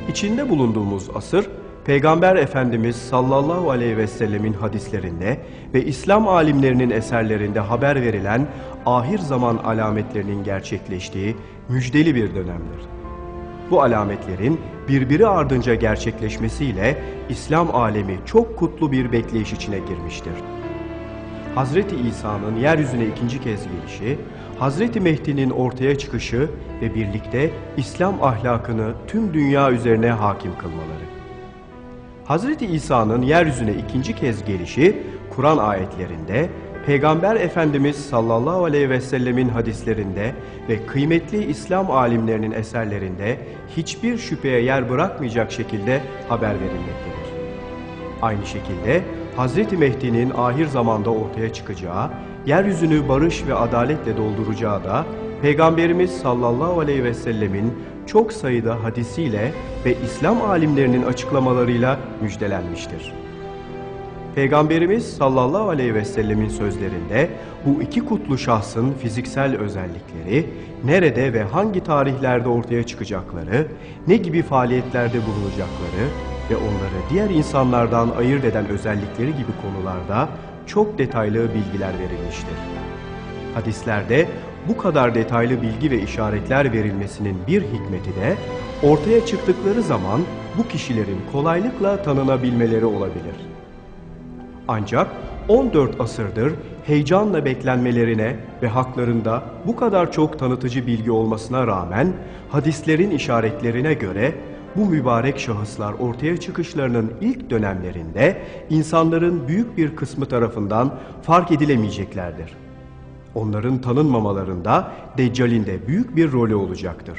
İçinde bulunduğumuz asır, Peygamber Efendimiz sallallahu aleyhi ve sellemin hadislerinde ve İslam alimlerinin eserlerinde haber verilen ahir zaman alametlerinin gerçekleştiği müjdeli bir dönemdir. Bu alametlerin birbiri ardınca gerçekleşmesiyle İslam alemi çok kutlu bir bekleyiş içine girmiştir. Hazreti İsa'nın yeryüzüne ikinci kez gelişi, Hazreti Mehdi'nin ortaya çıkışı ve birlikte İslam ahlakını tüm dünya üzerine hakim kılmaları. Hazreti İsa'nın yeryüzüne ikinci kez gelişi, Kur'an ayetlerinde, Peygamber Efendimiz sallallahu aleyhi ve sellemin hadislerinde ve kıymetli İslam alimlerinin eserlerinde hiçbir şüpheye yer bırakmayacak şekilde haber verilmektedir. Aynı şekilde Hazreti Mehdi'nin ahir zamanda ortaya çıkacağı, yeryüzünü barış ve adaletle dolduracağı da Peygamberimiz sallallahu aleyhi ve sellemin çok sayıda hadisiyle ve İslam alimlerinin açıklamalarıyla müjdelenmiştir. Peygamberimiz sallallahu aleyhi ve sellemin sözlerinde bu iki kutlu şahsın fiziksel özellikleri, nerede ve hangi tarihlerde ortaya çıkacakları, ne gibi faaliyetlerde bulunacakları ve onları diğer insanlardan ayırt eden özellikleri gibi konularda çok detaylı bilgiler verilmiştir. Hadislerde bu kadar detaylı bilgi ve işaretler verilmesinin bir hikmeti de ortaya çıktıkları zaman bu kişilerin kolaylıkla tanınabilmeleri olabilir. Ancak 14 asırdır heyecanla beklenmelerine ve haklarında bu kadar çok tanıtıcı bilgi olmasına rağmen hadislerin işaretlerine göre bu mübarek şahıslar ortaya çıkışlarının ilk dönemlerinde insanların büyük bir kısmı tarafından fark edilemeyeceklerdir. Onların tanınmamalarında Deccal'in de büyük bir rolü olacaktır.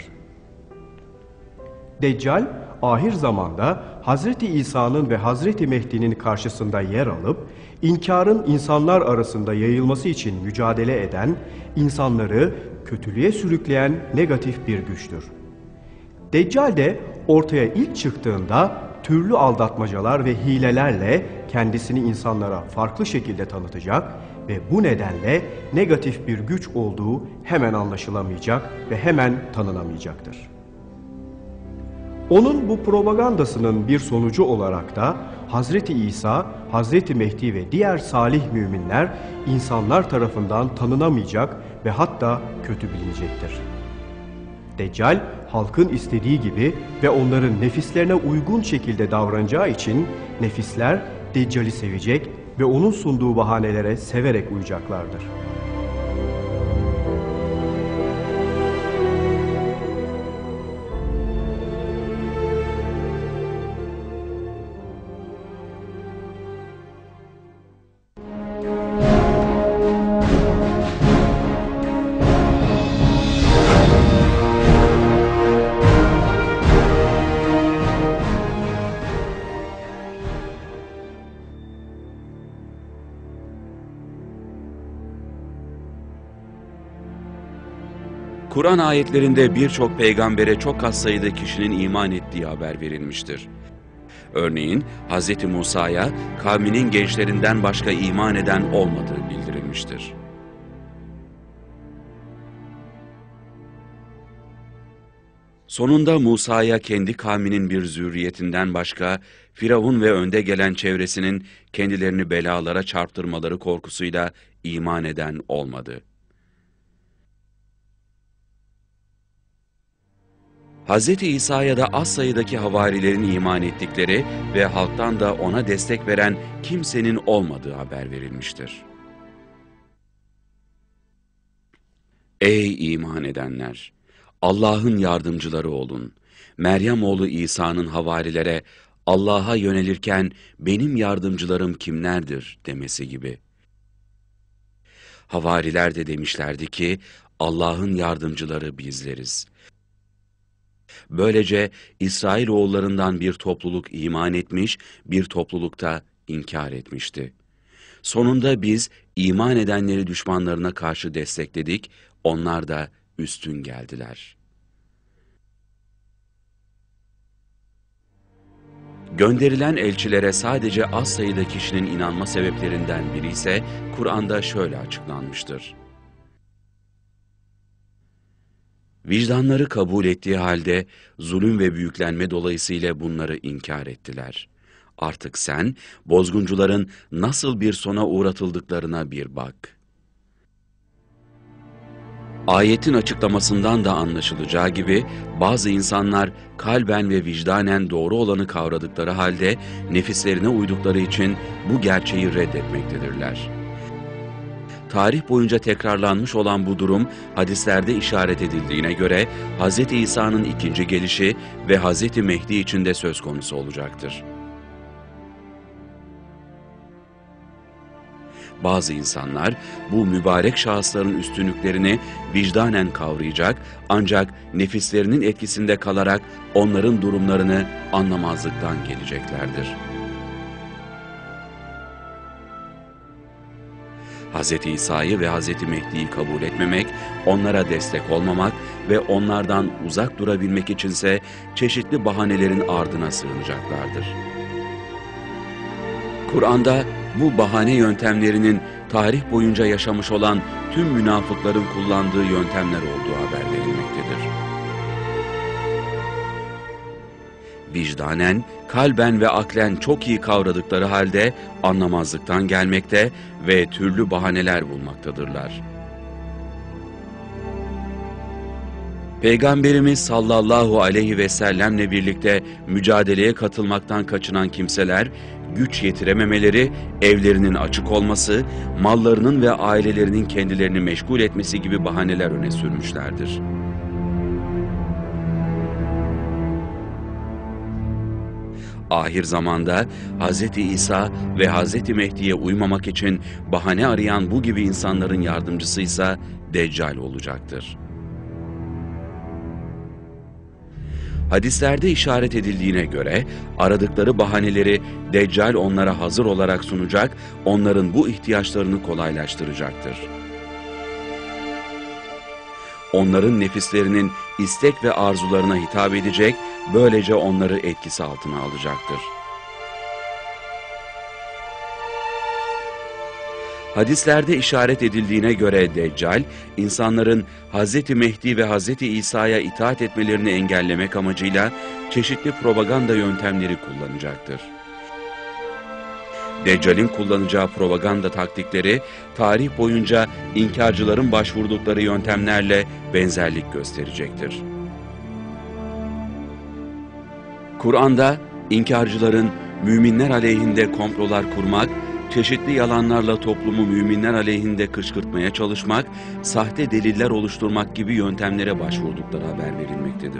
Deccal, ahir zamanda Hazreti İsa'nın ve Hazreti Mehdi'nin karşısında yer alıp, inkarın insanlar arasında yayılması için mücadele eden, insanları kötülüğe sürükleyen negatif bir güçtür. Deccal de ortaya ilk çıktığında türlü aldatmacalar ve hilelerle kendisini insanlara farklı şekilde tanıtacak ve bu nedenle negatif bir güç olduğu hemen anlaşılamayacak ve hemen tanınamayacaktır. Onun bu propagandasının bir sonucu olarak da Hazreti İsa, Hazreti Mehdi ve diğer salih müminler insanlar tarafından tanınamayacak ve hatta kötü bilinecektir. Deccal, halkın istediği gibi ve onların nefislerine uygun şekilde davranacağı için nefisler Deccal'i sevecek ve onun sunduğu bahanelere severek uyacaklardır. Kur'an ayetlerinde birçok peygambere çok az sayıda kişinin iman ettiği haber verilmiştir. Örneğin Hz. Musa'ya kavminin gençlerinden başka iman eden olmadığı bildirilmiştir. Sonunda Musa'ya kendi kavminin bir zürriyetinden başka Firavun ve önde gelen çevresinin kendilerini belalara çarptırmaları korkusuyla iman eden olmadı. Hz. İsa'ya da az sayıdaki havarilerin iman ettikleri ve halktan da ona destek veren kimsenin olmadığı haber verilmiştir. Ey iman edenler! Allah'ın yardımcıları olun. Meryem oğlu İsa'nın havarilere Allah'a yönelirken benim yardımcılarım kimlerdir demesi gibi. Havariler de demişlerdi ki Allah'ın yardımcıları bizleriz. Böylece İsrailoğullarından bir topluluk iman etmiş, bir toplulukta inkar etmişti. Sonunda biz iman edenleri düşmanlarına karşı destekledik, onlar da üstün geldiler. Gönderilen elçilere sadece az sayıda kişinin inanma sebeplerinden biri ise Kur'an'da şöyle açıklanmıştır. Vicdanları kabul ettiği halde zulüm ve büyüklenme dolayısıyla bunları inkar ettiler. Artık sen bozguncuların nasıl bir sona uğratıldıklarına bir bak. Ayetin açıklamasından da anlaşılacağı gibi bazı insanlar kalben ve vicdanen doğru olanı kavradıkları halde nefislerine uydukları için bu gerçeği reddetmektedirler. Tarih boyunca tekrarlanmış olan bu durum hadislerde işaret edildiğine göre Hz. İsa'nın ikinci gelişi ve Hz. Mehdi için de söz konusu olacaktır. Bazı insanlar bu mübarek şahısların üstünlüklerini vicdanen kavrayacak ancak nefislerinin etkisinde kalarak onların durumlarını anlamazlıktan geleceklerdir. Hz. İsa'yı ve Hz. Mehdi'yi kabul etmemek, onlara destek olmamak ve onlardan uzak durabilmek içinse çeşitli bahanelerin ardına sığınacaklardır. Kur'an'da bu bahane yöntemlerinin tarih boyunca yaşamış olan tüm münafıkların kullandığı yöntemler olduğu haber verilmektedir. Vicdanen, kalben ve aklen çok iyi kavradıkları halde anlamazlıktan gelmekte ve türlü bahaneler bulmaktadırlar. Peygamberimiz sallallahu aleyhi ve sellemle birlikte mücadeleye katılmaktan kaçınan kimseler, güç yetirememeleri, evlerinin açık olması, mallarının ve ailelerinin kendilerini meşgul etmesi gibi bahaneler öne sürmüşlerdir. Ahir zamanda Hz. İsa ve Hz. Mehdi'ye uymamak için bahane arayan bu gibi insanların yardımcısı ise Deccal olacaktır. Hadislerde işaret edildiğine göre aradıkları bahaneleri Deccal onlara hazır olarak sunacak, onların bu ihtiyaçlarını kolaylaştıracaktır. Onların nefislerinin istek ve arzularına hitap edecek, böylece onları etkisi altına alacaktır. Hadislerde işaret edildiğine göre Deccal, insanların Hz. Mehdi ve Hz. İsa'ya itaat etmelerini engellemek amacıyla çeşitli propaganda yöntemleri kullanacaktır. Deccal'in kullanacağı propaganda taktikleri, tarih boyunca inkarcıların başvurdukları yöntemlerle benzerlik gösterecektir. Kur'an'da inkarcıların müminler aleyhinde komplolar kurmak, çeşitli yalanlarla toplumu müminler aleyhinde kışkırtmaya çalışmak, sahte deliller oluşturmak gibi yöntemlere başvurdukları haber verilmektedir.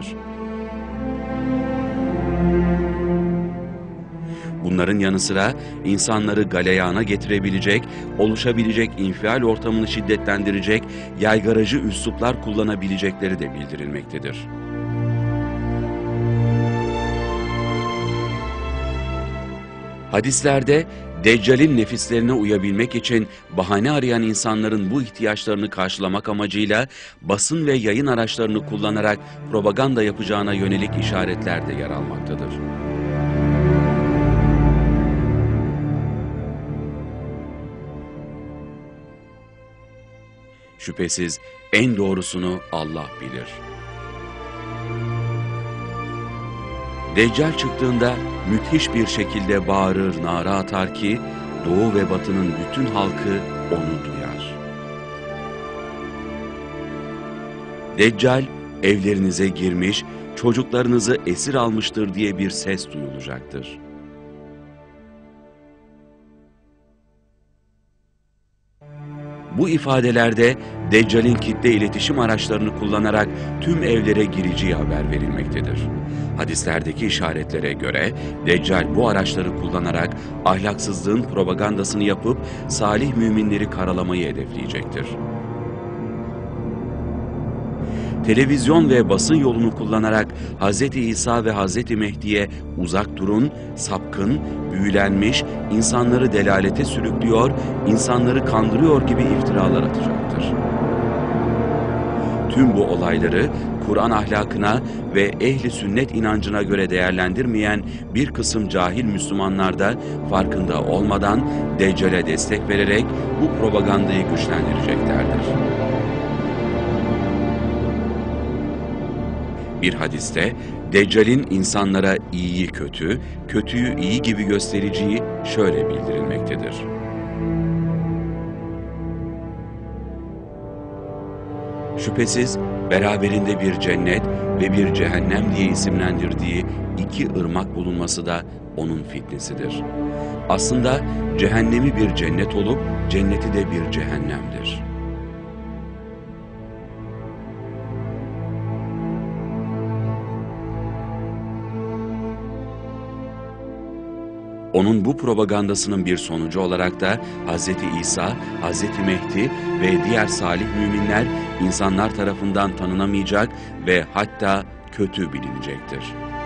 Bunların yanı sıra insanları galeyana getirebilecek, oluşabilecek infial ortamını şiddetlendirecek, yaygaracı üsluplar kullanabilecekleri de bildirilmektedir. Hadislerde Deccal'in nefislerine uyabilmek için bahane arayan insanların bu ihtiyaçlarını karşılamak amacıyla basın ve yayın araçlarını kullanarak propaganda yapacağına yönelik işaretler de yer almaktadır. Şüphesiz en doğrusunu Allah bilir. Deccal çıktığında müthiş bir şekilde bağırır, nara atar ki Doğu ve Batı'nın bütün halkı onu duyar. Deccal evlerinize girmiş, çocuklarınızı esir almıştır diye bir ses duyulacaktır. Bu ifadelerde Deccal'in kitle iletişim araçlarını kullanarak tüm evlere gireceği haber verilmektedir. Hadislerdeki işaretlere göre Deccal bu araçları kullanarak ahlaksızlığın propagandasını yapıp salih müminleri karalamayı hedefleyecektir. Televizyon ve basın yolunu kullanarak Hz. İsa ve Hz. Mehdi'ye uzak durun, sapkın, büyülenmiş, insanları delalete sürüklüyor, insanları kandırıyor gibi iftiralar atacaktır. Tüm bu olayları Kur'an ahlakına ve ehli sünnet inancına göre değerlendirmeyen bir kısım cahil Müslümanlar da farkında olmadan Deccal'e destek vererek bu propagandayı güçlendireceklerdir. Bir hadiste Deccal'in insanlara iyiyi kötü, kötüyü iyi gibi göstereceği şöyle bildirilmektedir. Şüphesiz beraberinde bir cennet ve bir cehennem diye isimlendirdiği iki ırmak bulunması da onun fitnesidir. Aslında cehennemi bir cennet olup cenneti de bir cehennemdir. Onun bu propagandasının bir sonucu olarak da Hz. İsa, Hz. Mehdi ve diğer salih müminler insanlar tarafından tanınamayacak ve hatta kötü bilinecektir.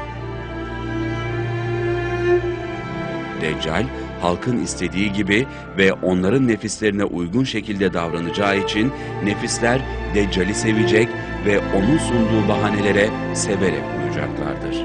Deccal, halkın istediği gibi ve onların nefislerine uygun şekilde davranacağı için nefisler Deccal'i sevecek ve onun sunduğu bahanelere severek uyacaklardır.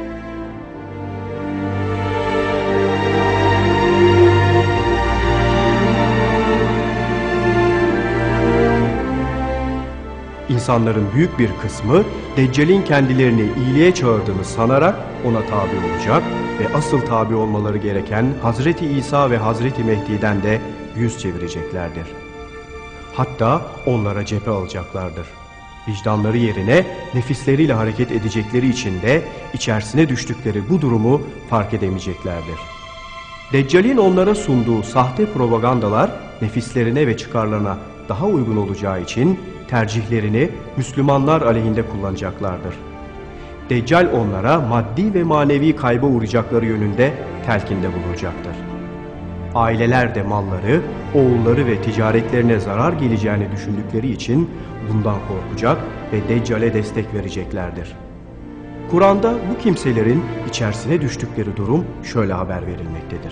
İnsanların büyük bir kısmı Deccal'in kendilerini iyiliğe çağırdığını sanarak ona tabi olacak ve asıl tabi olmaları gereken Hazreti İsa ve Hazreti Mehdi'den de yüz çevireceklerdir. Hatta onlara cephe alacaklardır. Vicdanları yerine nefisleriyle hareket edecekleri için de içerisine düştükleri bu durumu fark edemeyeceklerdir. Deccal'in onlara sunduğu sahte propagandalar nefislerine ve çıkarlarına daha uygun olacağı için tercihlerini Müslümanlar aleyhinde kullanacaklardır. Deccal onlara maddi ve manevi kayba uğrayacakları yönünde telkinde bulunacaktır. Aileler de malları, oğulları ve ticaretlerine zarar geleceğini düşündükleri için bundan korkacak ve Deccal'e destek vereceklerdir. Kur'an'da bu kimselerin içerisine düştükleri durum şöyle haber verilmektedir.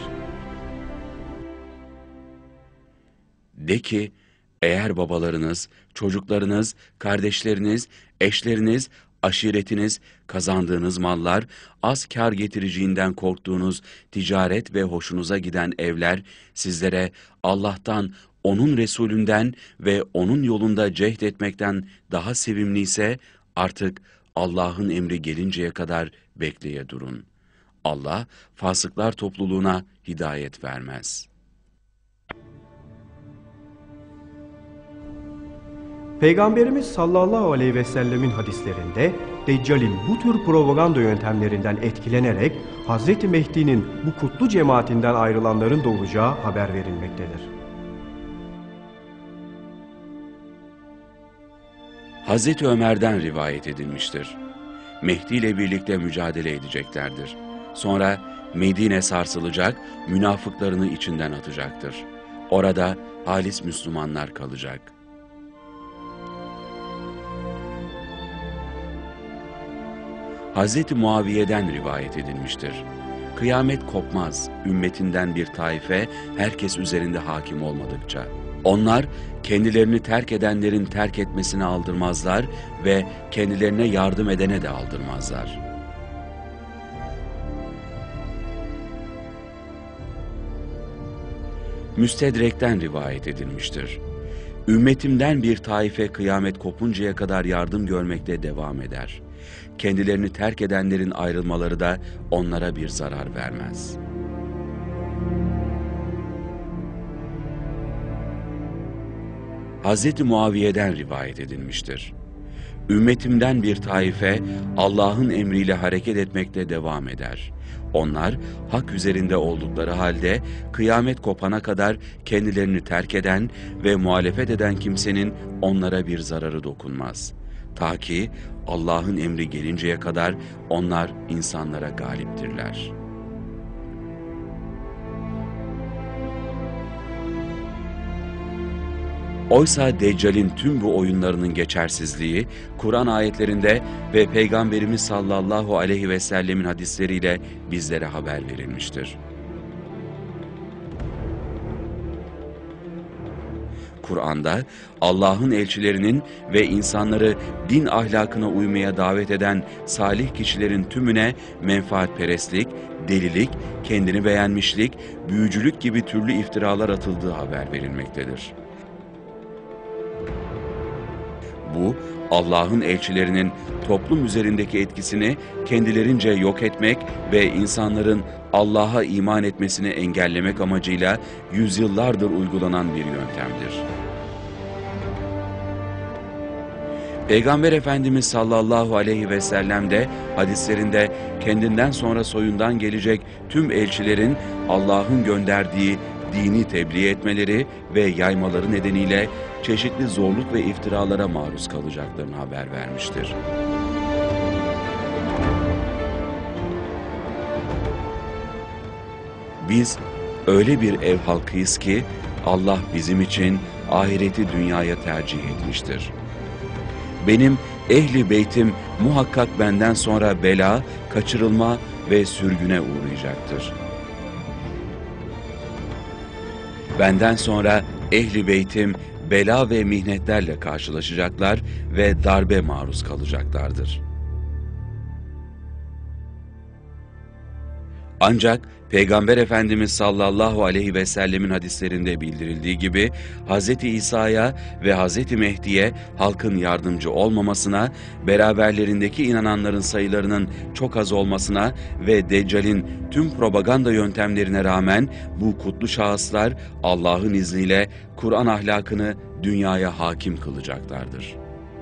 De ki, eğer babalarınız, çocuklarınız, kardeşleriniz, eşleriniz, aşiretiniz, kazandığınız mallar, az kar getireceğinden korktuğunuz ticaret ve hoşunuza giden evler sizlere Allah'tan, onun Resulünden ve onun yolunda cehd etmekten daha sevimliyse artık Allah'ın emri gelinceye kadar bekleye durun. Allah fasıklar topluluğuna hidayet vermez. Peygamberimiz sallallahu aleyhi ve sellemin hadislerinde Deccal'in bu tür propaganda yöntemlerinden etkilenerek Hazreti Mehdi'nin bu kutlu cemaatinden ayrılanların da olacağı haber verilmektedir. Hazreti Ömer'den rivayet edilmiştir. Mehdi ile birlikte mücadele edeceklerdir. Sonra Medine sarsılacak, münafıklarını içinden atacaktır. Orada halis Müslümanlar kalacak. Hazreti Muaviye'den rivayet edilmiştir. Kıyamet kopmaz, ümmetinden bir taife herkes üzerinde hakim olmadıkça. Onlar kendilerini terk edenlerin terk etmesini aldırmazlar ve kendilerine yardım edene de aldırmazlar. Müstedrek'ten rivayet edilmiştir. Ümmetimden bir taife kıyamet kopuncaya kadar yardım görmekte devam eder. Kendilerini terk edenlerin ayrılmaları da onlara bir zarar vermez. Hz. Muaviye'den rivayet edilmiştir. Ümmetimden bir taife Allah'ın emriyle hareket etmekte devam eder. Onlar hak üzerinde oldukları halde kıyamet kopana kadar kendilerini terk eden ve muhalefet eden kimsenin onlara bir zararı dokunmaz. Ta ki Allah'ın emri gelinceye kadar onlar insanlara galiptirler. Oysa Deccal'in tüm bu oyunlarının geçersizliği, Kur'an ayetlerinde ve Peygamberimiz sallallahu aleyhi ve sellemin hadisleriyle bizlere haber verilmiştir. Kur'an'da Allah'ın elçilerinin ve insanları din ahlakına uymaya davet eden salih kişilerin tümüne menfaatperestlik, delilik, kendini beğenmişlik, büyücülük gibi türlü iftiralar atıldığı haber verilmektedir. Bu, Allah'ın elçilerinin toplum üzerindeki etkisini kendilerince yok etmek ve insanların Allah'a iman etmesini engellemek amacıyla yüzyıllardır uygulanan bir yöntemdir. Peygamber Efendimiz sallallahu aleyhi ve sellem de hadislerinde kendinden sonra soyundan gelecek tüm elçilerin Allah'ın gönderdiği dini tebliğ etmeleri ve yaymaları nedeniyle çeşitli zorluk ve iftiralara maruz kalacaklarını haber vermiştir. Biz öyle bir ev halkıyız ki Allah bizim için ahireti dünyaya tercih etmiştir. Benim ehli beytim muhakkak benden sonra bela, kaçırılma ve sürgüne uğrayacaktır. Benden sonra ehli beytim bela ve mihnetlerle karşılaşacaklar ve darbe maruz kalacaklardır. Ancak Peygamber Efendimiz sallallahu aleyhi ve sellemin hadislerinde bildirildiği gibi Hz. İsa'ya ve Hz. Mehdi'ye halkın yardımcı olmamasına, beraberlerindeki inananların sayılarının çok az olmasına ve Deccal'in tüm propaganda yöntemlerine rağmen bu kutlu şahıslar Allah'ın izniyle Kur'an ahlakını dünyaya hakim kılacaklardır.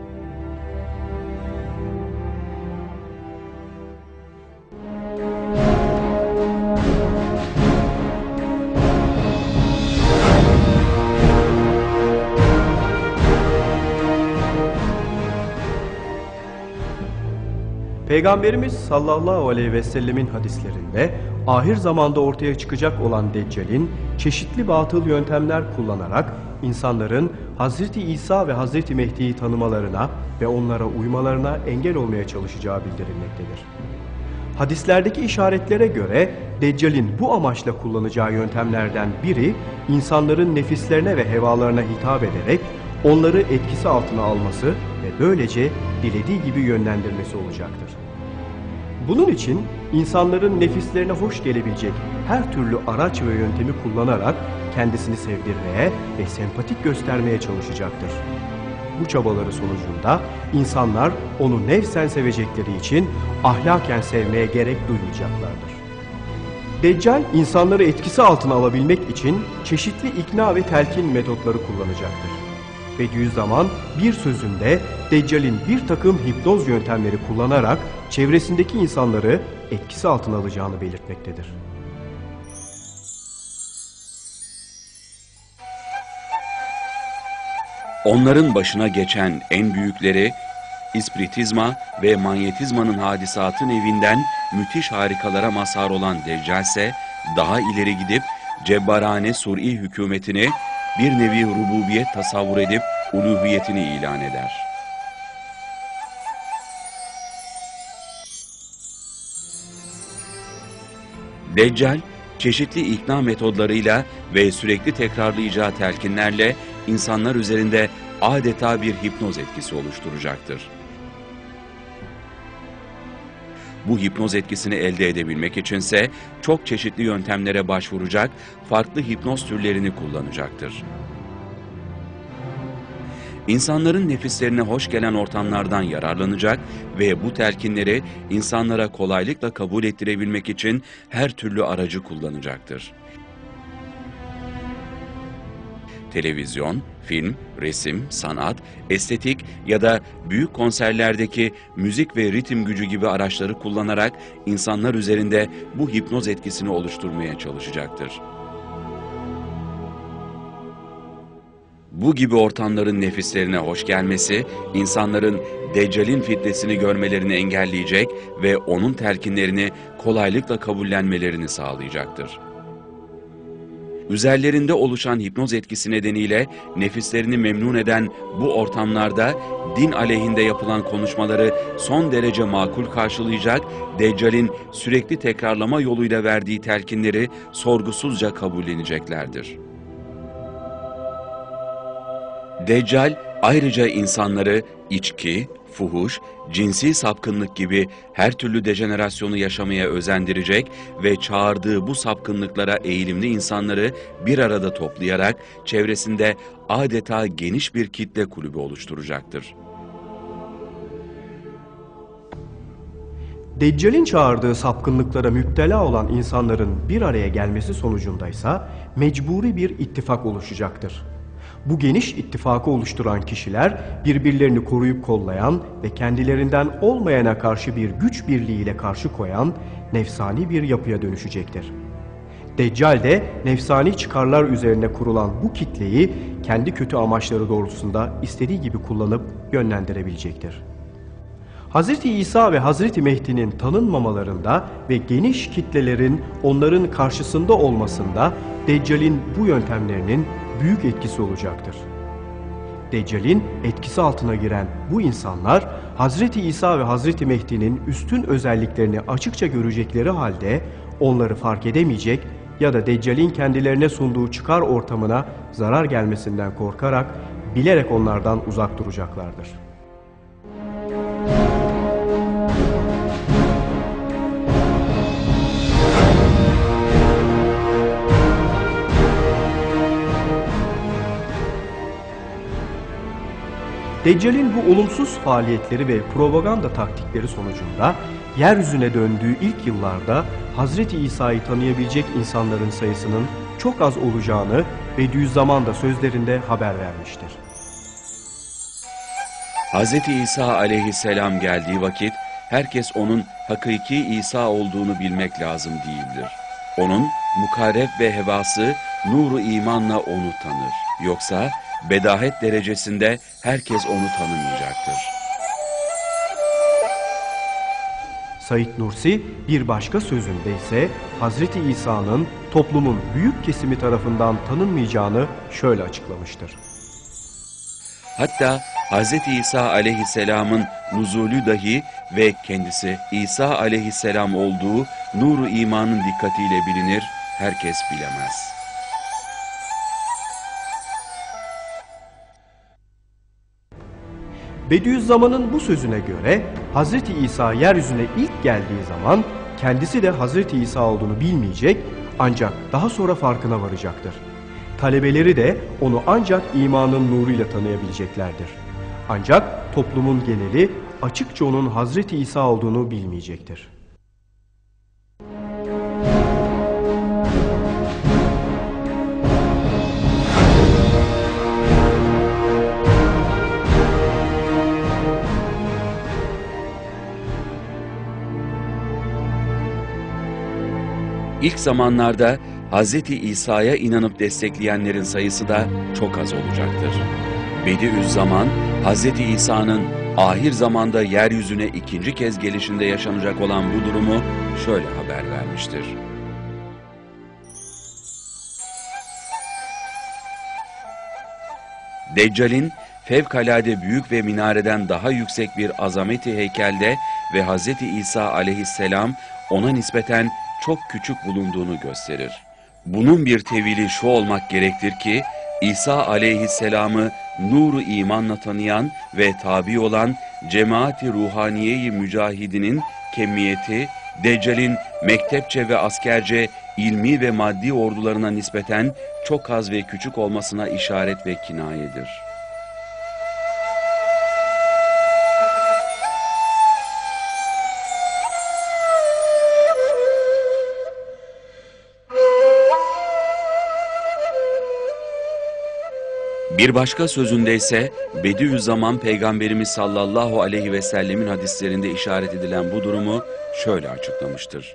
Peygamberimiz sallallahu aleyhi ve sellemin hadislerinde ahir zamanda ortaya çıkacak olan Deccal'in çeşitli batıl yöntemler kullanarak insanların Hz. İsa ve Hz. Mehdi'yi tanımalarına ve onlara uymalarına engel olmaya çalışacağı bildirilmektedir. Hadislerdeki işaretlere göre Deccal'in bu amaçla kullanacağı yöntemlerden biri insanların nefislerine ve hevalarına hitap ederek onları etkisi altına alması ve böylece dilediği gibi yönlendirmesi olacaktır. Bunun için insanların nefislerine hoş gelebilecek her türlü araç ve yöntemi kullanarak kendisini sevdirmeye ve sempatik göstermeye çalışacaktır. Bu çabaları sonucunda insanlar onu nefsen sevecekleri için ahlaken sevmeye gerek duymayacaklardır. Deccal insanları etkisi altına alabilmek için çeşitli ikna ve telkin metotları kullanacaktır. Bediüzzaman bir sözünde Deccal'in bir takım hipnoz yöntemleri kullanarak çevresindeki insanları etkisi altına alacağını belirtmektedir. Onların başına geçen en büyükleri ispiritizma ve manyetizmanın hadisatı nevinden müthiş harikalara mazhar olan Deccal ise daha ileri gidip cebbarane sur'i hükümetini bir nevi rububiyet tasavvur edip uluhiyetini ilan eder. Deccal, çeşitli ikna metodlarıyla ve sürekli tekrarlayacağı telkinlerle insanlar üzerinde adeta bir hipnoz etkisi oluşturacaktır. Bu hipnoz etkisini elde edebilmek içinse çok çeşitli yöntemlere başvuracak, farklı hipnoz türlerini kullanacaktır. İnsanların nefislerine hoş gelen ortamlardan yararlanacak ve bu telkinleri insanlara kolaylıkla kabul ettirebilmek için her türlü aracı kullanacaktır. Televizyon, film, resim, sanat, estetik ya da büyük konserlerdeki müzik ve ritim gücü gibi araçları kullanarak insanlar üzerinde bu hipnoz etkisini oluşturmaya çalışacaktır. Bu gibi ortamların nefislerine hoş gelmesi, insanların Deccal'in fitnesini görmelerini engelleyecek ve onun telkinlerini kolaylıkla kabullenmelerini sağlayacaktır. Üzerlerinde oluşan hipnoz etkisi nedeniyle nefislerini memnun eden bu ortamlarda din aleyhinde yapılan konuşmaları son derece makul karşılayacak, Deccal'in sürekli tekrarlama yoluyla verdiği telkinleri sorgusuzca kabulleneceklerdir. Deccal ayrıca insanları içki, fuhuş, cinsi sapkınlık gibi her türlü dejenerasyonu yaşamaya özendirecek ve çağırdığı bu sapkınlıklara eğilimli insanları bir arada toplayarak çevresinde adeta geniş bir kitle kulübü oluşturacaktır. Deccal'in çağırdığı sapkınlıklara müptela olan insanların bir araya gelmesi sonucundaysa mecburi bir ittifak oluşacaktır. Bu geniş ittifakı oluşturan kişiler birbirlerini koruyup kollayan ve kendilerinden olmayana karşı bir güç birliğiyle karşı koyan nefsani bir yapıya dönüşecektir. Deccal de nefsani çıkarlar üzerine kurulan bu kitleyi kendi kötü amaçları doğrultusunda istediği gibi kullanıp yönlendirebilecektir. Hz. İsa ve Hz. Mehdi'nin tanınmamalarında ve geniş kitlelerin onların karşısında olmasında Deccal'in bu yöntemlerinin büyük etkisi olacaktır. Deccal'in etkisi altına giren bu insanlar Hz. İsa ve Hz. Mehdi'nin üstün özelliklerini açıkça görecekleri halde onları fark edemeyecek ya da Deccal'in kendilerine sunduğu çıkar ortamına zarar gelmesinden korkarak bilerek onlardan uzak duracaklardır. Deccal'in bu olumsuz faaliyetleri ve propaganda taktikleri sonucunda yeryüzüne döndüğü ilk yıllarda Hz. İsa'yı tanıyabilecek insanların sayısının çok az olacağını Bediüzzaman da sözlerinde haber vermiştir. Hz. İsa aleyhisselam geldiği vakit herkes onun hakiki İsa olduğunu bilmek lazım değildir. Onun mukarreb ve hevası nuru imanla onu tanır. Yoksa bedahet derecesinde herkes onu tanımayacaktır. Said Nursi bir başka sözünde ise Hz. İsa'nın toplumun büyük kesimi tarafından tanınmayacağını şöyle açıklamıştır. Hatta Hz. İsa aleyhisselamın nuzulü dahi ve kendisi İsa aleyhisselam olduğu nuru imanın dikkatiyle bilinir, herkes bilemez. Bediüzzaman'ın bu sözüne göre Hz. İsa yeryüzüne ilk geldiği zaman kendisi de Hz. İsa olduğunu bilmeyecek ancak daha sonra farkına varacaktır. Talebeleri de onu ancak imanın nuruyla tanıyabileceklerdir. Ancak toplumun geneli açıkça onun Hz. İsa olduğunu bilmeyecektir. İlk zamanlarda Hz. İsa'ya inanıp destekleyenlerin sayısı da çok az olacaktır. Bediüzzaman, Hz. İsa'nın ahir zamanda yeryüzüne ikinci kez gelişinde yaşanacak olan bu durumu şöyle haber vermiştir. Deccal'in fevkalade büyük ve minareden daha yüksek bir azameti heykelde ve Hz. İsa aleyhisselam ona nispeten çok küçük bulunduğunu gösterir. Bunun bir tevili şu olmak gerektir ki, İsa aleyhisselamı nuru imanla tanıyan ve tabi olan cemaati ruhaniye-i mücahidinin kemiyeti, Deccal'in mektepçe ve askerce ilmi ve maddi ordularına nispeten çok az ve küçük olmasına işaret ve kinayedir. Bir başka sözünde ise Bediüzzaman Peygamberimiz sallallahu aleyhi ve sellemin hadislerinde işaret edilen bu durumu şöyle açıklamıştır.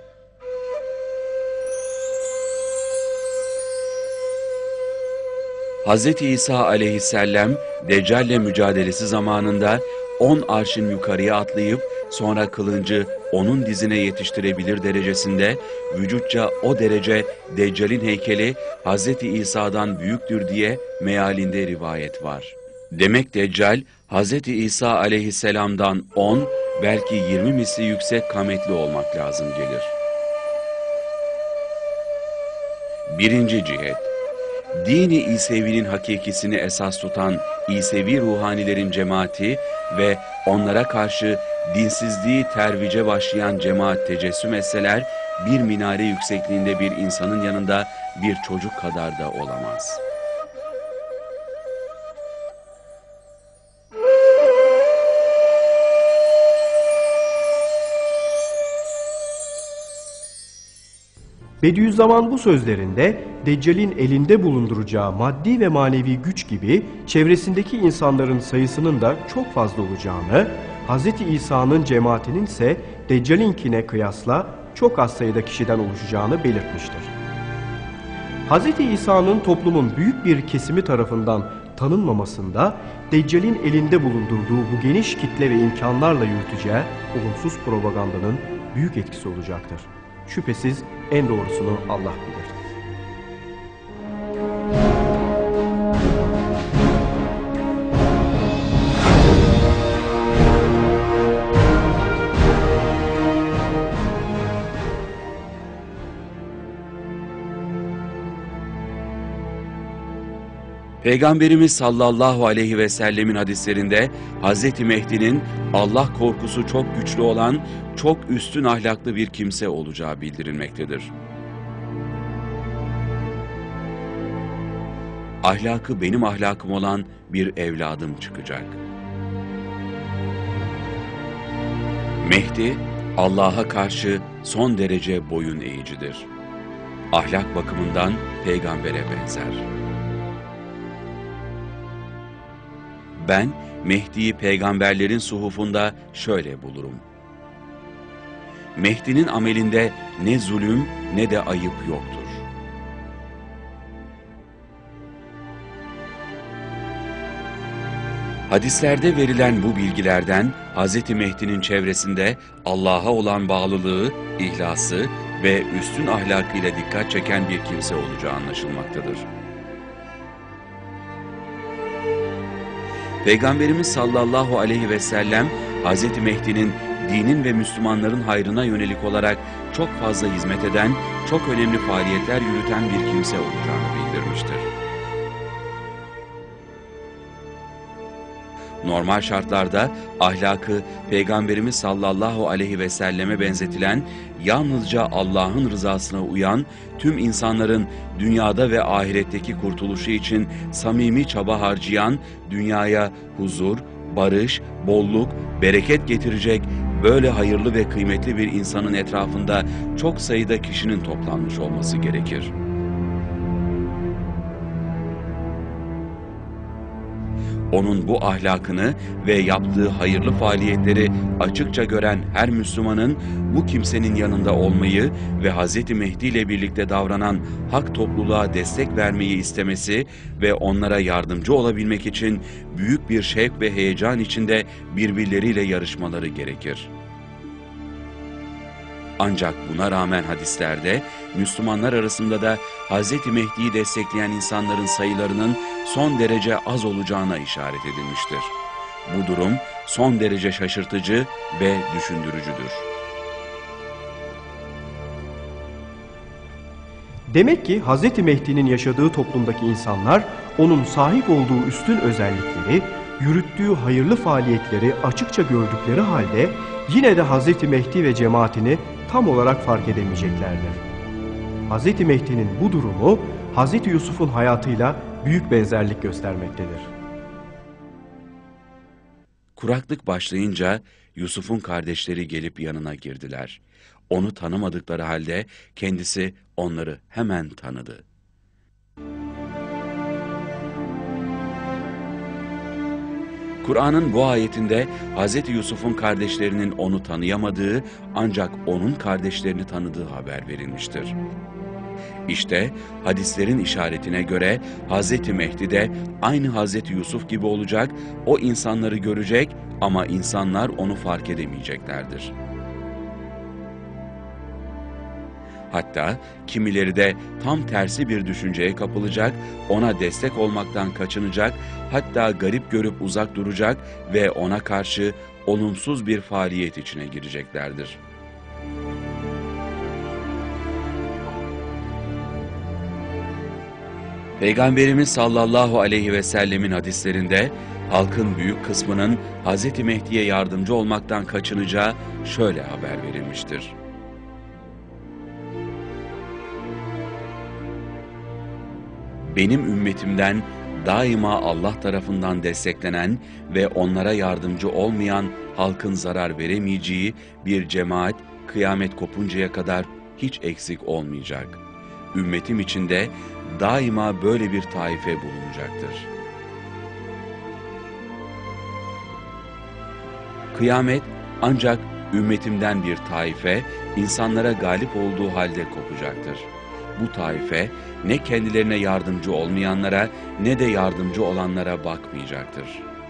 Hz. İsa aleyhisselam Deccal'le mücadelesi zamanında 10 arşın yukarıya atlayıp sonra kılıncı onun dizine yetiştirebilir derecesinde, vücutça o derece Deccal'in heykeli Hz. İsa'dan büyüktür diye mealinde rivayet var. Demek Deccal, Hz. İsa aleyhisselamdan 10, belki 20 misli yüksek kametli olmak lazım gelir. Birinci cihet. Dini İsevi'nin hakikisini esas tutan İsevi ruhanilerin cemaati ve onlara karşı dinsizliği tervice başlayan cemaat tecessüm etseler, bir minare yüksekliğinde bir insanın yanında bir çocuk kadar da olamaz. Bediüzzaman bu sözlerinde Deccal'in elinde bulunduracağı maddi ve manevi güç gibi çevresindeki insanların sayısının da çok fazla olacağını, Hz. İsa'nın cemaatinin ise Deccal'inkine kıyasla çok az sayıda kişiden oluşacağını belirtmiştir. Hz. İsa'nın toplumun büyük bir kesimi tarafından tanınmamasında Deccal'in elinde bulundurduğu bu geniş kitle ve imkanlarla yürüteceği olumsuz propagandanın büyük etkisi olacaktır. Şüphesiz en doğrusunu Allah bilir. Peygamberimiz sallallahu aleyhi ve sellemin hadislerinde Hz. Mehdi'nin Allah korkusu çok güçlü olan, çok üstün ahlaklı bir kimse olacağı bildirilmektedir. Ahlakı benim ahlakım olan bir evladım çıkacak. Mehdi, Allah'a karşı son derece boyun eğicidir. Ahlak bakımından peygambere benzer. Ben Mehdi'yi peygamberlerin suhufunda şöyle bulurum. Mehdi'nin amelinde ne zulüm ne de ayıp yoktur. Hadislerde verilen bu bilgilerden Hz. Mehdi'nin çevresinde Allah'a olan bağlılığı, ihlası ve üstün ahlakıyla dikkat çeken bir kimse olacağı anlaşılmaktadır. Peygamberimiz sallallahu aleyhi ve sellem, Hz. Mehdi'nin dinin ve Müslümanların hayrına yönelik olarak çok fazla hizmet eden, çok önemli faaliyetler yürüten bir kimse olacağını bildirmiştir. Normal şartlarda ahlakı Peygamberimiz sallallahu aleyhi ve selleme benzetilen, yalnızca Allah'ın rızasına uyan, tüm insanların dünyada ve ahiretteki kurtuluşu için samimi çaba harcayan, dünyaya huzur, barış, bolluk, bereket getirecek böyle hayırlı ve kıymetli bir insanın etrafında çok sayıda kişinin toplanmış olması gerekir. Onun bu ahlakını ve yaptığı hayırlı faaliyetleri açıkça gören her Müslümanın bu kimsenin yanında olmayı ve Hz. Mehdi ile birlikte davranan hak topluluğa destek vermeyi istemesi ve onlara yardımcı olabilmek için büyük bir şevk ve heyecan içinde birbirleriyle yarışmaları gerekir. Ancak buna rağmen hadislerde Müslümanlar arasında da Hz. Mehdi'yi destekleyen insanların sayılarının son derece az olacağına işaret edilmiştir. Bu durum son derece şaşırtıcı ve düşündürücüdür. Demek ki Hz. Mehdi'nin yaşadığı toplumdaki insanlar onun sahip olduğu üstün özellikleri, yürüttüğü hayırlı faaliyetleri açıkça gördükleri halde yine de Hz. Mehdi ve cemaatini tam olarak fark edemeyeceklerdir. Hz. Mehdi'nin bu durumu Hz. Yusuf'un hayatıyla büyük benzerlik göstermektedir. Kuraklık başlayınca Yusuf'un kardeşleri gelip yanına girdiler. Onu tanımadıkları halde kendisi onları hemen tanıdı. Kur'an'ın bu ayetinde Hz. Yusuf'un kardeşlerinin onu tanıyamadığı ancak onun kardeşlerini tanıdığı haber verilmiştir. İşte hadislerin işaretine göre Hz. Mehdi de aynı Hz. Yusuf gibi olacak, o insanları görecek ama insanlar onu fark edemeyeceklerdir. Hatta kimileri de tam tersi bir düşünceye kapılacak, ona destek olmaktan kaçınacak, hatta garip görüp uzak duracak ve ona karşı olumsuz bir faaliyet içine gireceklerdir. Peygamberimiz sallallahu aleyhi ve sellemin hadislerinde halkın büyük kısmının Hz. Mehdi'ye yardımcı olmaktan kaçınacağı şöyle haber verilmiştir. Benim ümmetimden daima Allah tarafından desteklenen ve onlara yardımcı olmayan halkın zarar veremeyeceği bir cemaat kıyamet kopuncaya kadar hiç eksik olmayacak. Ümmetim içinde daima böyle bir taife bulunacaktır. Kıyamet ancak ümmetimden bir taife insanlara galip olduğu halde kopacaktır. Bu taife ne kendilerine yardımcı olmayanlara ne de yardımcı olanlara bakmayacaktır.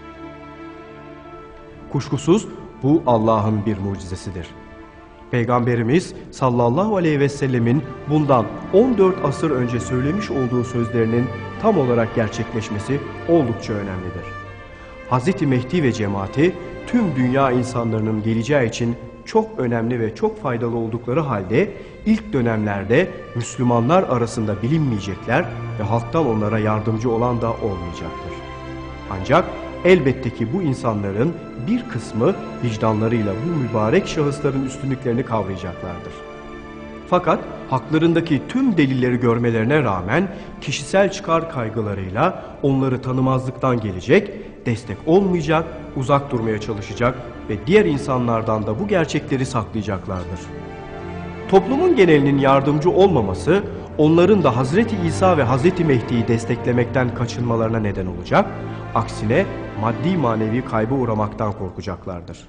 Kuşkusuz bu Allah'ın bir mucizesidir. Peygamberimiz sallallahu aleyhi ve sellemin bundan 14 asır önce söylemiş olduğu sözlerinin tam olarak gerçekleşmesi oldukça önemlidir. Hz. Mehdi ve cemaati tüm dünya insanlarının geleceği için çok önemli ve çok faydalı oldukları halde ilk dönemlerde Müslümanlar arasında bilinmeyecekler ve halktan onlara yardımcı olan da olmayacaktır. Ancak elbette ki bu insanların bir kısmı vicdanlarıyla bu mübarek şahısların üstünlüklerini kavrayacaklardır. Fakat haklarındaki tüm delilleri görmelerine rağmen kişisel çıkar kaygılarıyla onları tanımazlıktan gelecek, destek olmayacak, uzak durmaya çalışacak ve diğer insanlardan da bu gerçekleri saklayacaklardır. Toplumun genelinin yardımcı olmaması, onların da Hazreti İsa ve Hazreti Mehdi'yi desteklemekten kaçınmalarına neden olacak, aksine maddi manevi kaybı uğramaktan korkacaklardır.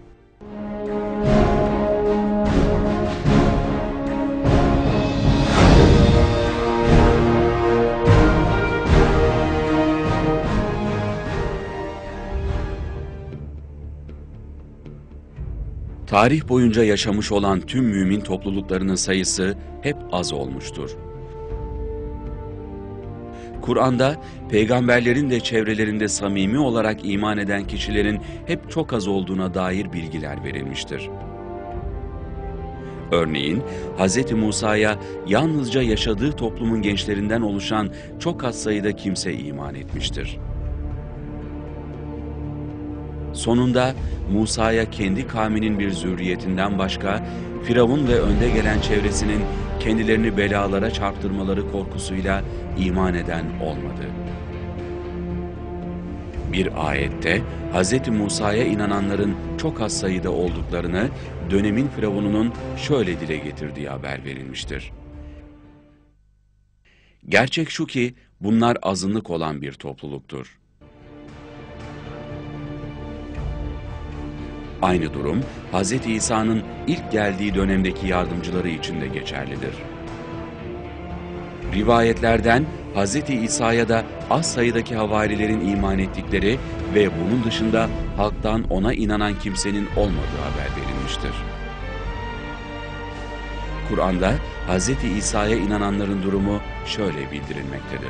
Tarih boyunca yaşamış olan tüm mümin topluluklarının sayısı hep az olmuştur. Kur'an'da peygamberlerin de çevrelerinde samimi olarak iman eden kişilerin hep çok az olduğuna dair bilgiler verilmiştir. Örneğin Hz. Musa'ya yalnızca yaşadığı toplumun gençlerinden oluşan çok az sayıda kimse iman etmiştir. Sonunda Musa'ya kendi kavminin bir zürriyetinden başka Firavun ve önde gelen çevresinin kendilerini belalara çarptırmaları korkusuyla iman eden olmadı. Bir ayette Hz. Musa'ya inananların çok az sayıda olduklarını dönemin Firavununun şöyle dile getirdiği haber verilmiştir. Gerçek şu ki bunlar azınlık olan bir topluluktur. Aynı durum Hz. İsa'nın ilk geldiği dönemdeki yardımcıları için de geçerlidir. Rivayetlerden Hz. İsa'ya da az sayıdaki havarilerin iman ettikleri ve bunun dışında halktan ona inanan kimsenin olmadığı haber verilmiştir. Kur'an'da Hz. İsa'ya inananların durumu şöyle bildirilmektedir.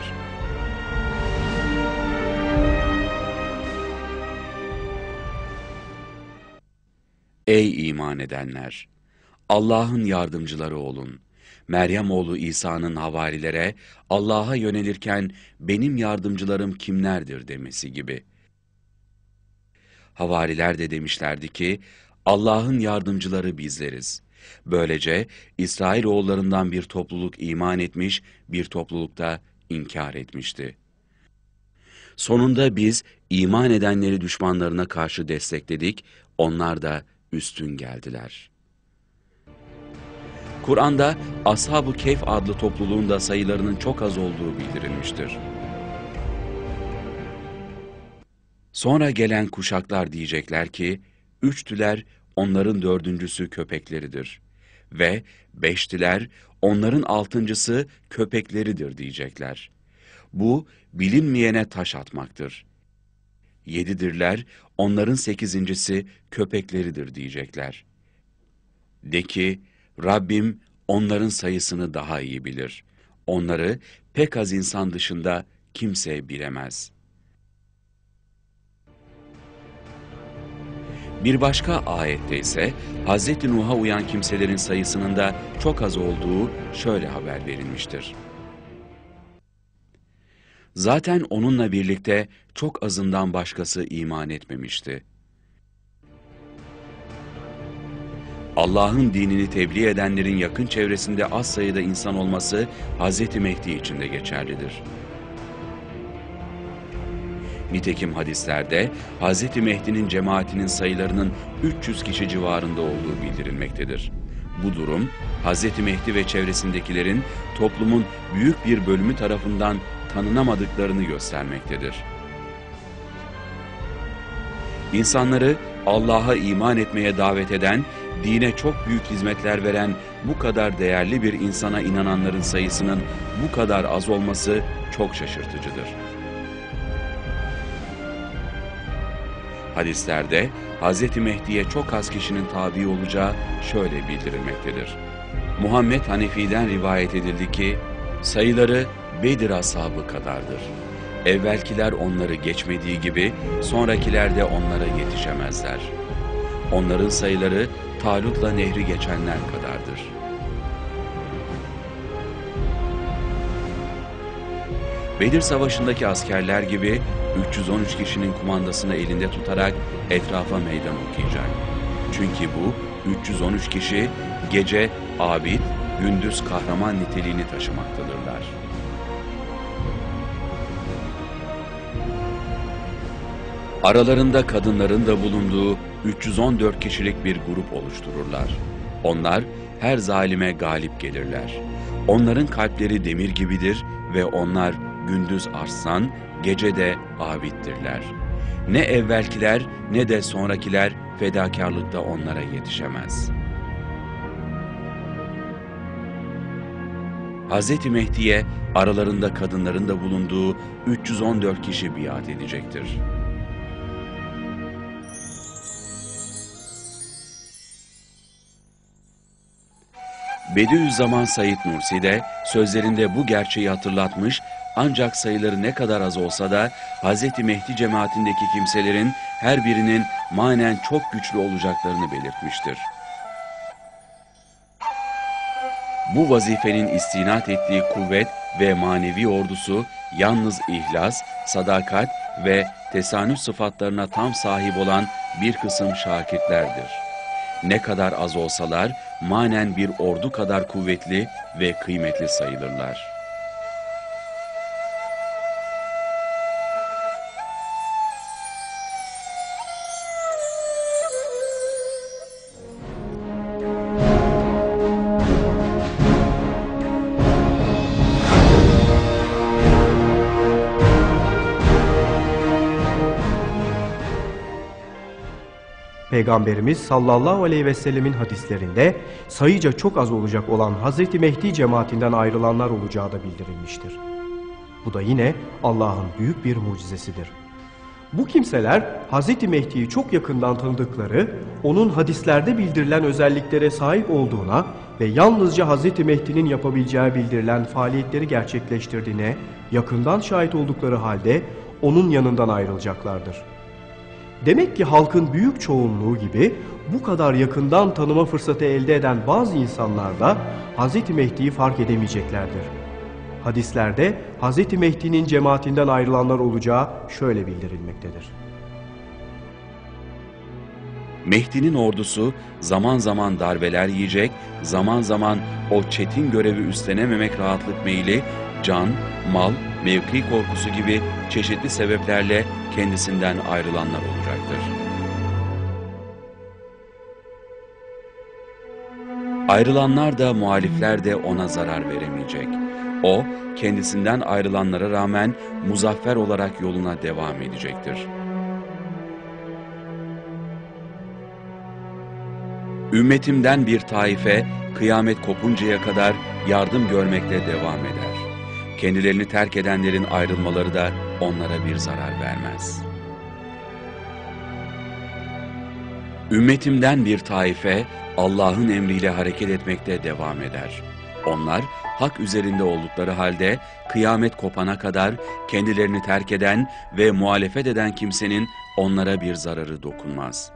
Ey iman edenler! Allah'ın yardımcıları olun. Meryem oğlu İsa'nın havarilere Allah'a yönelirken benim yardımcılarım kimlerdir demesi gibi. Havariler de demişlerdi ki Allah'ın yardımcıları bizleriz. Böylece İsrailoğullarından bir topluluk iman etmiş, bir topluluk da inkar etmişti. Sonunda biz iman edenleri düşmanlarına karşı destekledik, onlar da üstün geldiler. Kur'an'da Ashab-ı Kehf adlı topluluğun da sayılarının çok az olduğu bildirilmiştir. Sonra gelen kuşaklar diyecekler ki, üçtüler, onların dördüncüsü köpekleridir. Ve beştiler, onların altıncısı köpekleridir diyecekler. Bu, bilinmeyene taş atmaktır. Yedidirler, onların sekizincisi köpekleridir diyecekler. De ki, Rabbim onların sayısını daha iyi bilir. Onları pek az insan dışında kimse bilemez. Bir başka ayette ise Hz. Nuh'a uyan kimselerin sayısının da çok az olduğu şöyle haber verilmiştir. Zaten onunla birlikte çok azından başkası iman etmemişti. Allah'ın dinini tebliğ edenlerin yakın çevresinde az sayıda insan olması Hz. Mehdi için de geçerlidir. Nitekim hadislerde Hz. Mehdi'nin cemaatinin sayılarının 300 kişi civarında olduğu bildirilmektedir. Bu durum Hz. Mehdi ve çevresindekilerin toplumun büyük bir bölümü tarafından tanınamadıklarını göstermektedir. İnsanları Allah'a iman etmeye davet eden, dine çok büyük hizmetler veren bu kadar değerli bir insana inananların sayısının bu kadar az olması çok şaşırtıcıdır. Hadislerde Hz. Mehdi'ye çok az kişinin tabi olacağı şöyle bildirilmektedir. Muhammed Hanefi'den rivayet edildi ki, sayıları Bedir ashabı kadardır. Evvelkiler onları geçmediği gibi sonrakiler de onlara yetişemezler. Onların sayıları Talut'la nehri geçenler kadardır. Bedir Savaşı'ndaki askerler gibi 313 kişinin kumandasını elinde tutarak etrafa meydan okuyacak. Çünkü bu 313 kişi gece abid, gündüz kahraman niteliğini taşımaktadırlar. Aralarında kadınların da bulunduğu 314 kişilik bir grup oluştururlar. Onlar her zalime galip gelirler. Onların kalpleri demir gibidir ve onlar gündüz arslan, gece de abiddirler. Ne evvelkiler ne de sonrakiler fedakarlıkta onlara yetişemez. Hz. Mehdi'ye aralarında kadınların da bulunduğu 314 kişi biat edecektir. Bediüzzaman Said Nursi de sözlerinde bu gerçeği hatırlatmış, ancak sayıları ne kadar az olsa da Hz. Mehdi cemaatindeki kimselerin her birinin manen çok güçlü olacaklarını belirtmiştir. Bu vazifenin istinat ettiği kuvvet ve manevi ordusu yalnız ihlas, sadakat ve tesanüt sıfatlarına tam sahip olan bir kısım şakirtlerdir. Ne kadar az olsalar manen bir ordu kadar kuvvetli ve kıymetli sayılırlar. Peygamberimiz sallallahu aleyhi ve sellemin hadislerinde sayıca çok az olacak olan Hazreti Mehdi cemaatinden ayrılanlar olacağı da bildirilmiştir. Bu da yine Allah'ın büyük bir mucizesidir. Bu kimseler Hazreti Mehdi'yi çok yakından tanıdıkları, onun hadislerde bildirilen özelliklere sahip olduğuna ve yalnızca Hazreti Mehdi'nin yapabileceği bildirilen faaliyetleri gerçekleştirdiğine yakından şahit oldukları halde onun yanından ayrılacaklardır. Demek ki halkın büyük çoğunluğu gibi bu kadar yakından tanıma fırsatı elde eden bazı insanlar da Hz. Mehdi'yi fark edemeyeceklerdir. Hadislerde Hz. Mehdi'nin cemaatinden ayrılanlar olacağı şöyle bildirilmektedir. Mehdi'nin ordusu zaman zaman darbeler yiyecek, zaman zaman o çetin görevi üstlenememek rahatlık meyli, can, mal, mevki korkusu gibi çeşitli sebeplerle kendisinden ayrılanlar olacaktır. Ayrılanlar da muhalifler de ona zarar veremeyecek. O, kendisinden ayrılanlara rağmen muzaffer olarak yoluna devam edecektir. Ümmetimden bir taife kıyamet kopuncaya kadar yardım görmekte devam eder. Kendilerini terk edenlerin ayrılmaları da onlara bir zarar vermez. Ümmetimden bir taife Allah'ın emriyle hareket etmekte devam eder. Onlar hak üzerinde oldukları halde kıyamet kopana kadar kendilerini terk eden ve muhalefet eden kimsenin onlara bir zararı dokunmaz.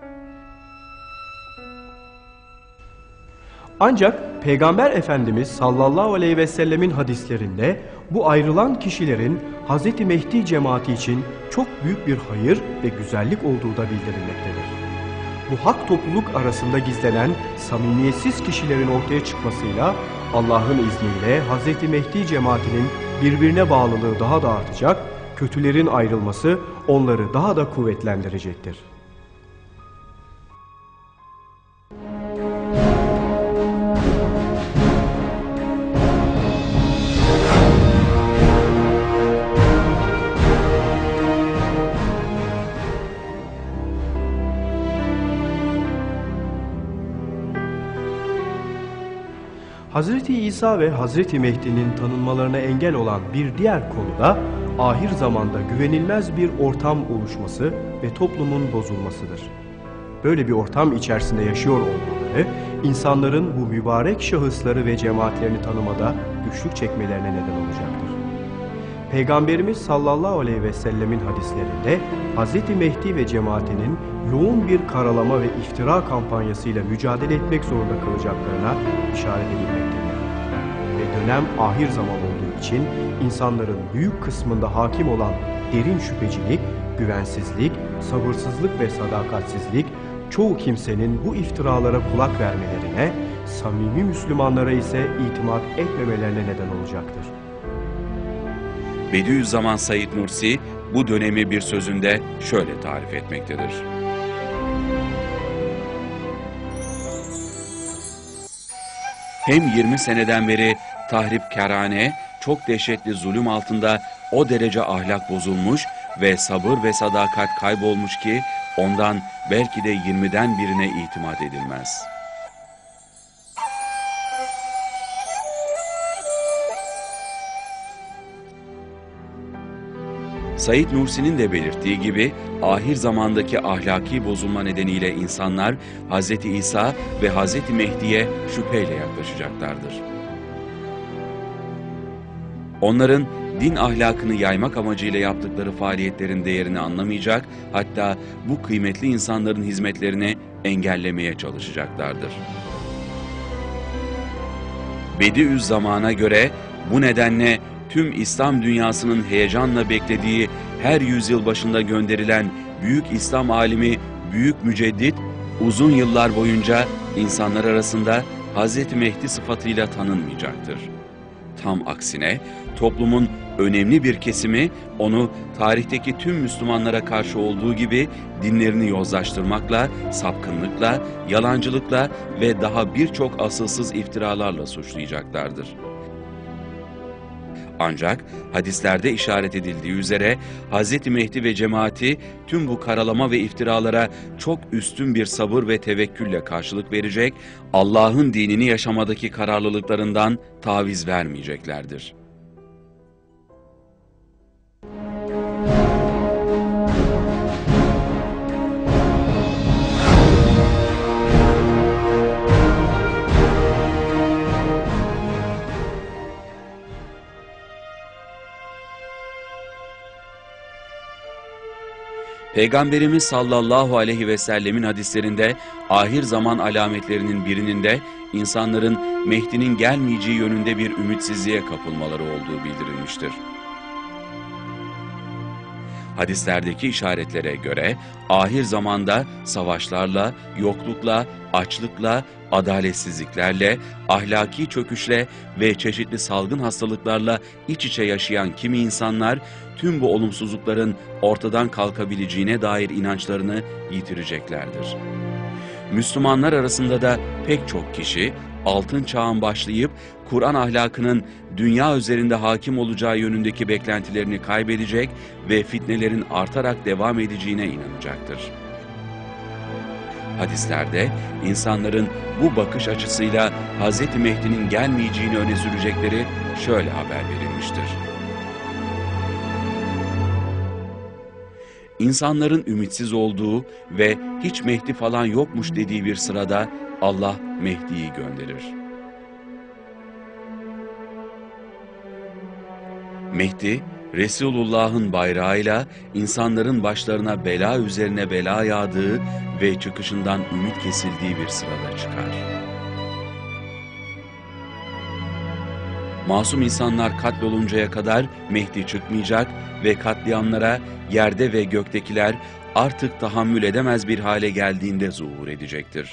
Ancak Peygamber Efendimiz sallallahu aleyhi ve sellemin hadislerinde bu ayrılan kişilerin Hz. Mehdi cemaati için çok büyük bir hayır ve güzellik olduğu da bildirilmektedir. Bu hak topluluk arasında gizlenen samimiyetsiz kişilerin ortaya çıkmasıyla Allah'ın izniyle Hz. Mehdi cemaatinin birbirine bağlılığı daha da artacak, kötülerin ayrılması onları daha da kuvvetlendirecektir. Hazreti İsa ve Hazreti Mehdi'nin tanınmalarına engel olan bir diğer konu da ahir zamanda güvenilmez bir ortam oluşması ve toplumun bozulmasıdır. Böyle bir ortam içerisinde yaşıyor olmaları, insanların bu mübarek şahısları ve cemaatlerini tanımada güçlük çekmelerine neden olacaktır. Peygamberimiz sallallahu aleyhi ve sellemin hadislerinde Hazreti Mehdi ve cemaatinin yoğun bir karalama ve iftira kampanyasıyla mücadele etmek zorunda kalacaklarına işaret edilmektedir. Ve dönem ahir zaman olduğu için insanların büyük kısmında hakim olan derin şüphecilik, güvensizlik, sabırsızlık ve sadakatsizlik, çoğu kimsenin bu iftiralara kulak vermelerine, samimi Müslümanlara ise itimat etmemelerine neden olacaktır. Bediüzzaman Said Nursi bu dönemi bir sözünde şöyle tarif etmektedir. Hem 20 seneden beri tahripkârane, çok dehşetli zulüm altında o derece ahlak bozulmuş ve sabır ve sadakat kaybolmuş ki ondan belki de 20'den birine itimat edilmez. Said Nursi'nin de belirttiği gibi ahir zamandaki ahlaki bozulma nedeniyle insanlar Hz. İsa ve Hz. Mehdi'ye şüpheyle yaklaşacaklardır. Onların din ahlakını yaymak amacıyla yaptıkları faaliyetlerin değerini anlamayacak, hatta bu kıymetli insanların hizmetlerini engellemeye çalışacaklardır. Bediüzzaman'a göre bu nedenle tüm İslam dünyasının heyecanla beklediği her yüzyıl başında gönderilen büyük İslam alimi, büyük müceddit, uzun yıllar boyunca insanlar arasında Hz. Mehdi sıfatıyla tanınmayacaktır. Tam aksine toplumun önemli bir kesimi onu tarihteki tüm Müslümanlara karşı olduğu gibi dinlerini yozlaştırmakla, sapkınlıkla, yalancılıkla ve daha birçok asılsız iftiralarla suçlayacaklardır. Ancak hadislerde işaret edildiği üzere Hz. Mehdi ve cemaati tüm bu karalama ve iftiralara çok üstün bir sabır ve tevekkülle karşılık verecek, Allah'ın dinini yaşamadaki kararlılıklarından taviz vermeyeceklerdir. Peygamberimiz sallallahu aleyhi ve sellemin hadislerinde ahir zaman alametlerinin birinin de insanların Mehdi'nin gelmeyeceği yönünde bir ümitsizliğe kapılmaları olduğu bildirilmiştir. Hadislerdeki işaretlere göre ahir zamanda savaşlarla, yoklukla, açlıkla, adaletsizliklerle, ahlaki çöküşle ve çeşitli salgın hastalıklarla iç içe yaşayan kimi insanlar tüm bu olumsuzlukların ortadan kalkabileceğine dair inançlarını yitireceklerdir. Müslümanlar arasında da pek çok kişi altın çağın başlayıp Kur'an ahlakının dünya üzerinde hakim olacağı yönündeki beklentilerini kaybedecek ve fitnelerin artarak devam edeceğine inanacaktır. Hadislerde insanların bu bakış açısıyla Hz. Mehdi'nin gelmeyeceğini öne sürecekleri şöyle haber verilmiştir. İnsanların ümitsiz olduğu ve hiç Mehdi falan yokmuş dediği bir sırada Allah Mehdi'yi gönderir. Mehdi, Resulullah'ın bayrağıyla insanların başlarına bela üzerine bela yağdığı ve çıkışından ümit kesildiği bir sırada çıkar. Masum insanlar katloluncaya kadar Mehdi çıkmayacak ve katliamlara yerde ve göktekiler artık tahammül edemez bir hale geldiğinde zuhur edecektir.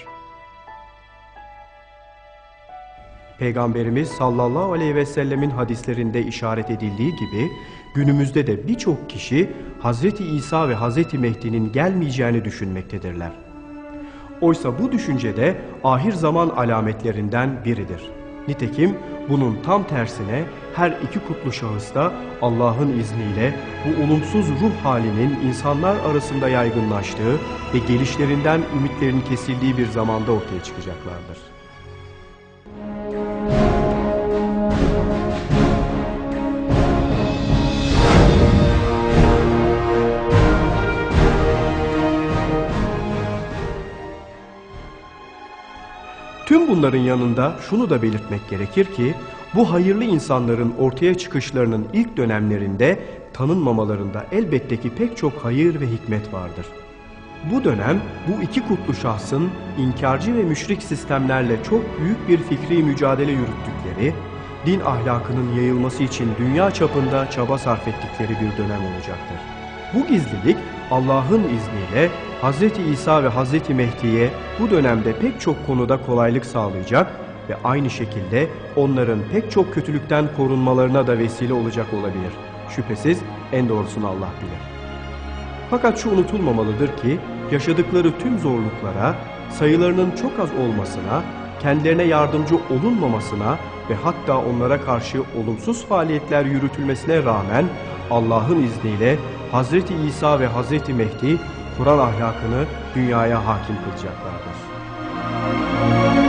Peygamberimiz sallallahu aleyhi ve sellemin hadislerinde işaret edildiği gibi günümüzde de birçok kişi Hazreti İsa ve Hazreti Mehdi'nin gelmeyeceğini düşünmektedirler. Oysa bu düşünce de ahir zaman alametlerinden biridir. Nitekim bunun tam tersine her iki kutlu şahıs da Allah'ın izniyle bu olumsuz ruh halinin insanlar arasında yaygınlaştığı ve gelişlerinden ümitlerin kesildiği bir zamanda ortaya çıkacaklardır. bunların yanında şunu da belirtmek gerekir ki, bu hayırlı insanların ortaya çıkışlarının ilk dönemlerinde tanınmamalarında elbette ki pek çok hayır ve hikmet vardır. Bu dönem bu iki kutlu şahsın inkarcı ve müşrik sistemlerle çok büyük bir fikri mücadele yürüttükleri, din ahlakının yayılması için dünya çapında çaba sarf ettikleri bir dönem olacaktır. Bu gizlilik Allah'ın izniyle Hz. İsa ve Hz. Mehdi'ye bu dönemde pek çok konuda kolaylık sağlayacak ve aynı şekilde onların pek çok kötülükten korunmalarına da vesile olacak olabilir. Şüphesiz en doğrusunu Allah bilir. Fakat şu unutulmamalıdır ki yaşadıkları tüm zorluklara, sayılarının çok az olmasına, kendilerine yardımcı olunmamasına ve hatta onlara karşı olumsuz faaliyetler yürütülmesine rağmen Allah'ın izniyle Hz. İsa ve Hz. Mehdi Kur'an ahlakını dünyaya hakim kılacaklardır.